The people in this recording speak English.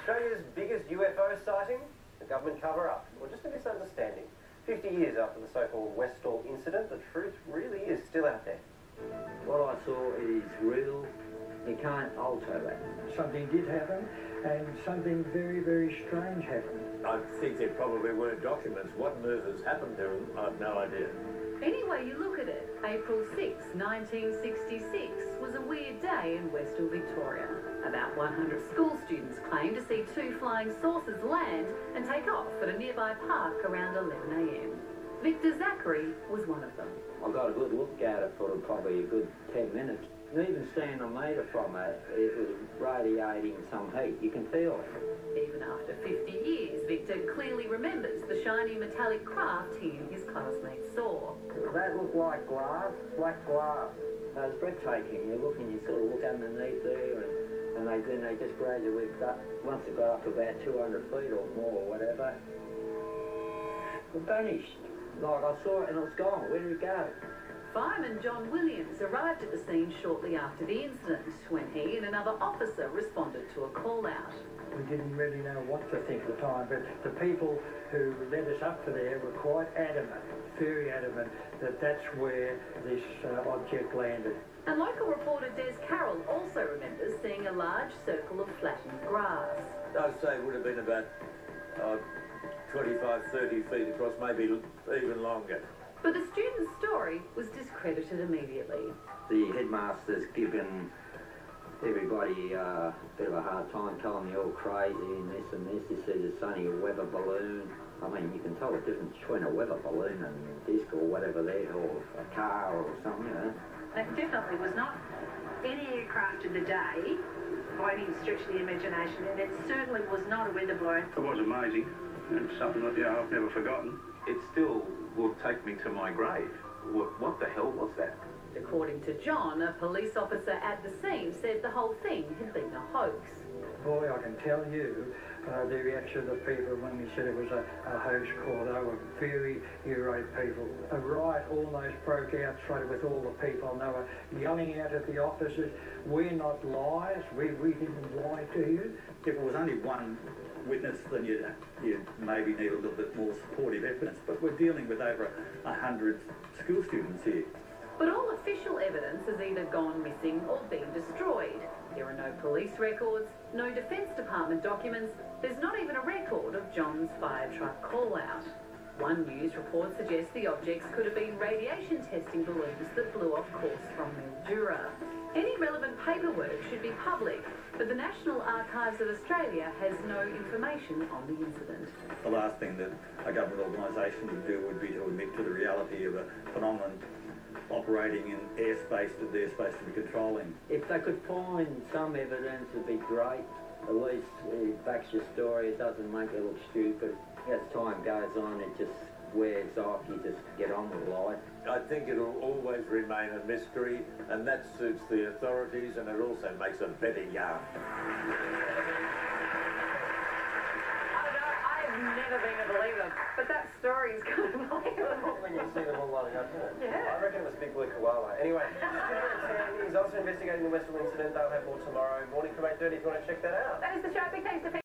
Australia's biggest UFO sighting? The government cover-up, or just a misunderstanding? 50 years after the so-called Westall incident, the truth really is still out there. What I saw is real. You can't alter that. Something did happen, and something very, very strange happened. I think there probably were documents. What murders happened there, I've no idea. Any way you look at it, April 6, 1966 was a weird day in Westall, Victoria. About 100 school students claimed to see two flying saucers land and take off at a nearby park around 11 a.m. Victor Zachary was one of them. I got a good look at it for probably a good 10 minutes. And even standing a metre from it, it was radiating some heat. You can feel it. Even after 50 years, Victor clearly remembers the shiny metallic craft he and his classmates saw. That looked like glass, black glass. It was breathtaking. You look and you sort of look underneath there, and then they just gradually got, once it got up to about 200 feet or more or whatever, it vanished. Like I saw it and it was gone. Where did it go? Fireman John Williams arrived at the scene shortly after the incident when he and another officer responded to a call-out. We didn't really know what to think at the time, but the people who led us up to there were quite adamant, very adamant, that that's where this object landed. And local reporter Des Carroll also remembers seeing a large circle of flattened grass. I'd say it would have been about 25, 30 feet across, maybe even longer. But the student's story was discredited immediately. The headmaster's given everybody a bit of a hard time, telling me all crazy and this and this. He said it's only a weather balloon. I mean, you can tell the difference between a weather balloon and a disc or whatever there, or a car or something, you know. It definitely was not any aircraft of the day by any stretch of the imagination, and it certainly was not a weather balloon. It was amazing, and something that I've never forgotten. It still will take me to my grave. What the hell was that? According to John, a police officer at the scene said the whole thing had been a hoax. Boy, I can tell you the reaction of the people when we said it was a hoax call. They were very irate people. A riot almost broke out straight with all the people, and they were yelling out at the officers, "We're not liars, we didn't lie to you." If it was only one witness, then you'd maybe need a little bit more supportive evidence, but we're dealing with over 100 school students here. But all official evidence has either gone missing or been destroyed. There are no police records, no Defence Department documents, there's not even a record of John's fire truck call-out. One news report suggests the objects could have been radiation testing balloons that blew off course from Mildura. Any relevant paperwork should be public, but the National Archives of Australia has no information on the incident. The last thing that a government organisation would do would be to admit to the reality of a phenomenon operating in airspace that they're supposed to be controlling. If they could find some evidence, it'd be great. At least it backs your story, it doesn't make it look stupid. As time goes on, it just wears off, you just get on with life. I think it'll always remain a mystery, and that suits the authorities, and it also makes a better yarn. I've never been a believer, but that story is kind of believable. When you see them all lining up, isn't it? Yeah. I reckon it was a big blue koala. Anyway, he's also investigating the Westall incident. They'll have more tomorrow morning from 8:30 if you want to check that out. That is the show. Big thanks to